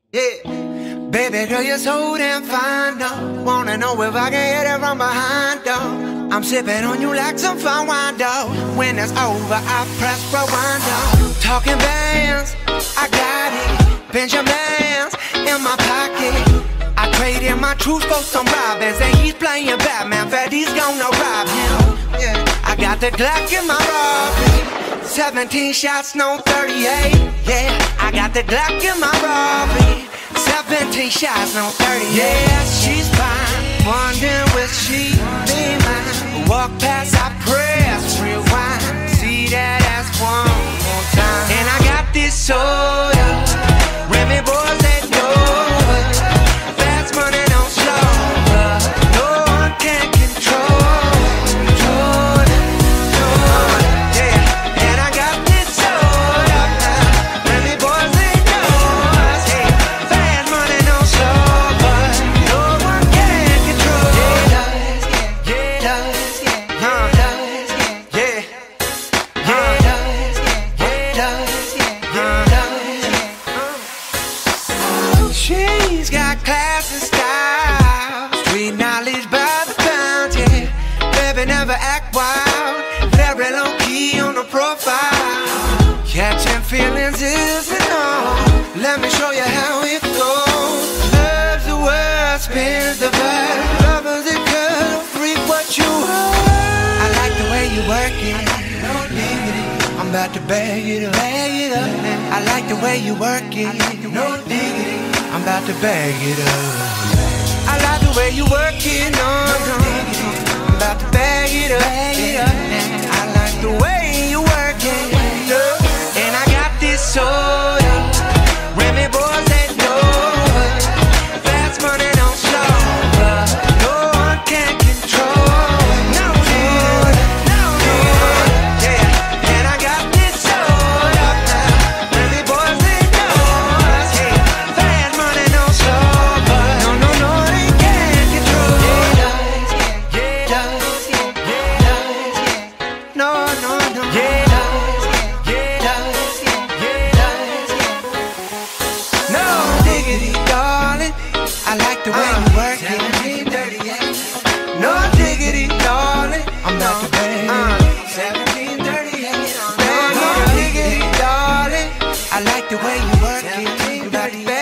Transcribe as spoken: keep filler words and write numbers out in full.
Yeah. Baby girl, you're so damn fine, though. Wanna know if I can hit it from behind, though. I'm sipping on you like some fine wine, though. When it's over, I press rewind, though. Talking bands, I got it. Benjamins in my pocket. I traded my truth for some robbers, and he's playing Batman. Freddy's gonna rob him. Yeah. I got the Glock in my robbery. seventeen shots, no thirty-eight. Yeah, I got the Glock in my robbery. seventeen shots, no thirty-eight. Yeah, she's fine. Wondering will she be mine? Walk past, I press rewind. See that ass one more time. And I got this soda. Remy boys that know it. Fast money don't slow, but no one can control. Control it, control it, yeah. And I got this soda now. Remy boys they know us. Yeah. Fast money don't slow, but no one can control. Yeah, does, yeah, yeah, does, yeah, huh, does, yeah, yeah, yeah, does, yeah, does, yeah, huh, does, yeah. She's got class and style, street knowledge by the pound, yeah. Baby never act wild, very low key on the profile. Catching feelings is an art. Let me show you how it goes. Love's the word, spins the verb. Lovers it could freak what you are. I like the way you work it. No diggity. I'm about to bag it up. Bag it up. I like the way you work it. No diggity. I'm about to bag it up. I like the way you work it. No, no. I'm about to bag it up. Bag it up. I like the way you work it. And I got this soda. Remy boys that know it. Fast money don't slow, but no one can control. No, no, no, yeah. And I got this soda now. Remy boys they know us. Yeah. Fast money don't slow, but no, no, no, they can't control. Yeah, does, yeah, does, yeah, does, yeah. No, no, no, yeah, does, yeah, does, yeah, does, yeah. No diggity, darling. I like the way you work it. No diggity, darling. I'm about to bang. seventeen thirty-eight. No diggity, darling. I like the way you work it. I'm about to bang.